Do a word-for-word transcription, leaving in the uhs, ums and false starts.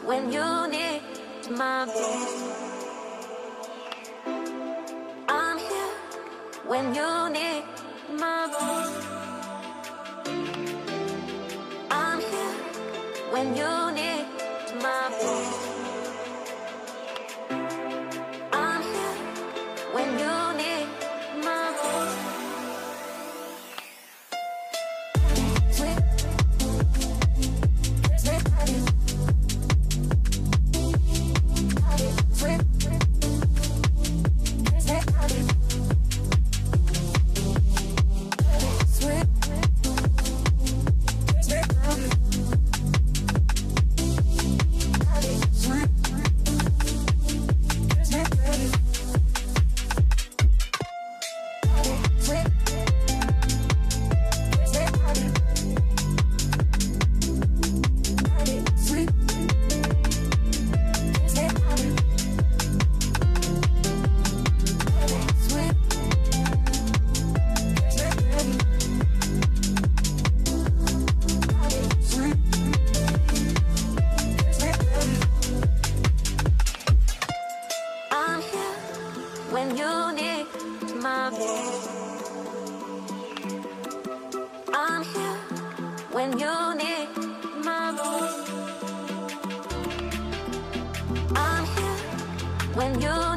when you need my voice. I'm here when you need my voice. I'm here when you need my voice. I'm here when you need my voice. When you need my voice. I'm here when you need my voice. I'm here when you